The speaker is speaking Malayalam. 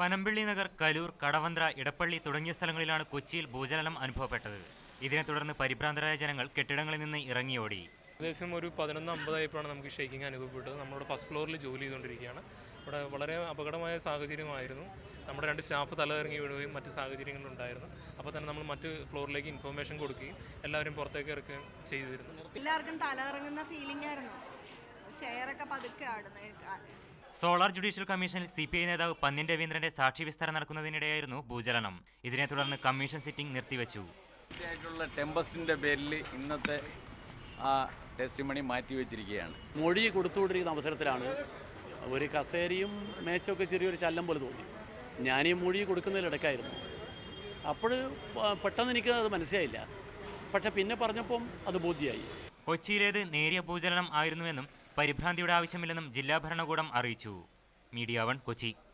പനമ്പിള്ളി നഗർ, കലൂർ, കടവന്ത്ര, ഇടപ്പള്ളി തുടങ്ങിയ സ്ഥലങ്ങളിലാണ് കൊച്ചിയിൽ ഭൂചലനം അനുഭവപ്പെട്ടത്. ഇതിനെ തുടർന്ന് പരിഭ്രാന്തരായ ജനങ്ങൾ കെട്ടിടങ്ങളിൽ നിന്ന് ഇറങ്ങിയോടി. ഏകദേശം ഒരു 11:50 നമുക്ക് ഷേക്കിംഗ് അനുഭവപ്പെട്ടത്. നമ്മളിവിടെ ഫസ്റ്റ് ഫ്ലോറിൽ ജോലി ചെയ്തുകൊണ്ടിരിക്കുകയാണ്. ഇവിടെ വളരെ അപകടമായ സാഹചര്യമായിരുന്നു. നമ്മുടെ 2 സ്റ്റാഫ് തലകറങ്ങി വീഴുകയും മറ്റ് സാഹചര്യങ്ങളുണ്ടായിരുന്നു. അപ്പോൾ തന്നെ നമ്മൾ മറ്റ് ഫ്ലോറിലേക്ക് ഇൻഫർമേഷൻ കൊടുക്കുകയും എല്ലാവരും പുറത്തേക്ക് ഇറക്കുകയും ചെയ്തിരുന്നു. എല്ലാവർക്കും തലകറങ്ങുന്ന ഫീലിംഗ് ആയിരുന്നു. ചെയറൊക്കെ പതുക്കെ ആടുന്നു. സോളാർ ജുഡീഷ്യൽ കമ്മീഷനിൽ CPI നേതാവ് പന്ന്യൻ രവീന്ദ്രന്റെ സാക്ഷി വിസ്താരം നടക്കുന്നതിനിടെയായിരുന്നു ഭൂചലനം. ഇതിനെ തുടർന്ന് കമ്മീഷൻ സിറ്റിംഗ് നിർത്തിവെച്ചു. ടെമ്പസ്റ്റിന്റെ പേരിൽ ഇന്നത്തെ ആ ടെസ്റ്റിമണി മാറ്റിവെച്ചിരിക്കുകയാണ്. മൊഴി കൊടുത്തുകൊണ്ടിരിക്കുന്ന അവസരത്തിലാണ് ഒരു കസേരയും മേശമൊക്കെ ചെറിയൊരു ചലനം പോലെ തോന്നി. ഞാനീ മൊഴി കൊടുക്കുന്നതിലിടക്കായിരുന്നു. അപ്പോൾ പെട്ടെന്ന് എനിക്ക് അത് മനസ്സിലായില്ല. പക്ഷെ പിന്നെ പറഞ്ഞപ്പം അത് ബോധ്യമായി. കൊച്ചിയിലേത് നേരിയ ഭൂചലനം ആയിരുന്നുവെന്നും പരിഭ്രാന്തിയുടെ ആവശ്യമില്ലെന്നും ജില്ലാ ഭരണകൂടം അറിയിച്ചു. മീഡിയ 1 കൊച്ചി.